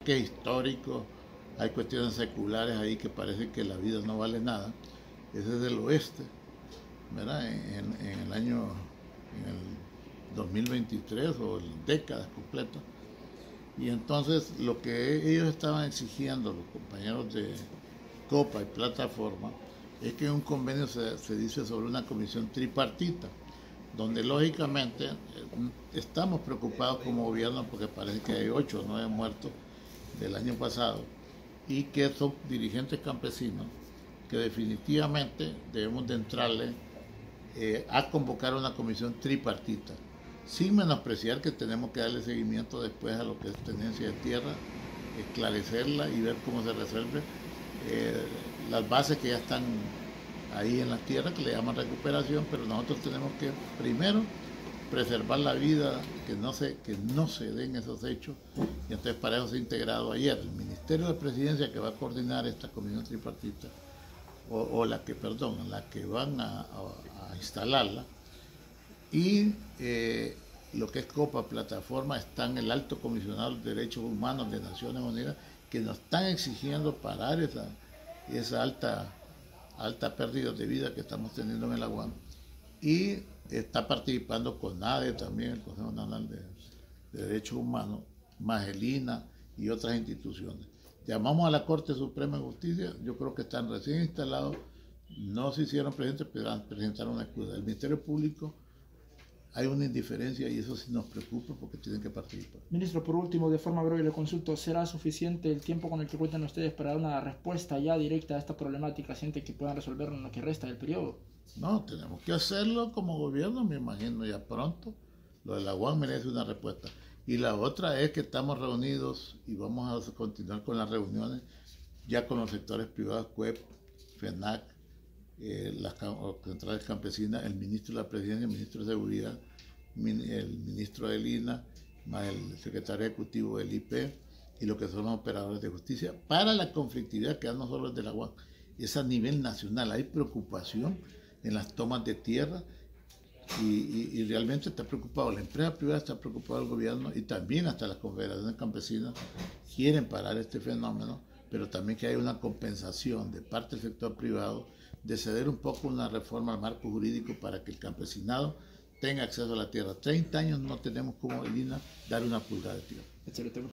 porqué histórico, hay cuestiones seculares ahí que parece que la vida no vale nada. Ese es del oeste, ¿verdad? En el año, en el 2023 o en décadas completas. Y entonces lo que ellos estaban exigiendo, los compañeros de Copa y Plataforma, es que en un convenio se dice sobre una comisión tripartita, donde lógicamente estamos preocupados como gobierno porque parece que hay 8 o 9 muertos del año pasado y que son dirigentes campesinos que definitivamente debemos de entrarle a convocar una comisión tripartita, sin menospreciar que tenemos que darle seguimiento después a lo que es tenencia de tierra, esclarecerla y ver cómo se resuelve las bases que ya están ahí en la tierra, que le llaman recuperación, pero nosotros tenemos que primero preservar la vida, que no se den esos hechos, y entonces para eso se ha integrado ayer el Ministerio de Presidencia, que va a coordinar esta comisión tripartita, la que van a instalarla, y lo que es Copa Plataforma, están el Alto Comisionado de Derechos Humanos de Naciones Unidas, que nos están exigiendo parar esa alta pérdida de vida que estamos teniendo en el Aguán, y está participando CONADE también, el Consejo Nacional de Derechos Humanos, Magelina y otras instituciones. Llamamos a la Corte Suprema de Justicia, yo creo que están recién instalados, no se hicieron presentes, pero presentaron una excusa. El Ministerio Público, hay una indiferencia y eso sí nos preocupa porque tienen que participar. Ministro, por último, de forma breve le consulto, ¿será suficiente el tiempo con el que cuentan ustedes para dar una respuesta ya directa a esta problemática? ¿Siente que puedan resolverlo en lo que resta del periodo? No, tenemos que hacerlo como gobierno, me imagino, ya pronto. Lo de la UAM merece una respuesta. Y la otra es que estamos reunidos y vamos a continuar con las reuniones ya con los sectores privados, CUEP, FENAC, las centrales campesinas, el ministro de la Presidencia, el ministro de Seguridad, el ministro del INA, más el secretario ejecutivo del IP y lo que son los operadores de justicia, para la conflictividad que no solo es de la UAM, es a nivel nacional. Hay preocupación en las tomas de tierra y realmente está preocupado la empresa privada, está preocupado el gobierno y también hasta las confederaciones campesinas quieren parar este fenómeno, pero también que hay una compensación de parte del sector privado de ceder un poco una reforma al marco jurídico para que el campesinado tenga acceso a la tierra. 30 años no tenemos como el INA dar una pulgada de tierra. Excelente.